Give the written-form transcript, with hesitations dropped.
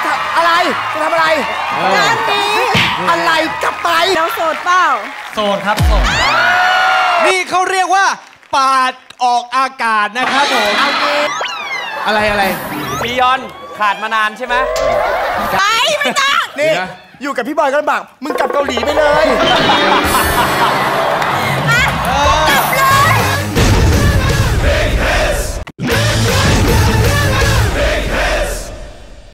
อะไรจะทำอะไรงานดีอะไรกลับไปแล้วโสดเปล่าโสดครับโสดนี่เขาเรียกว่าปาดออกอากาศนะครับผมอะไรบียอนขาดมานานใช่ไหมไม่ต้องนี่อยู่กับพี่บอยก็ลำบากมึงกลับเกาหลีไปเลย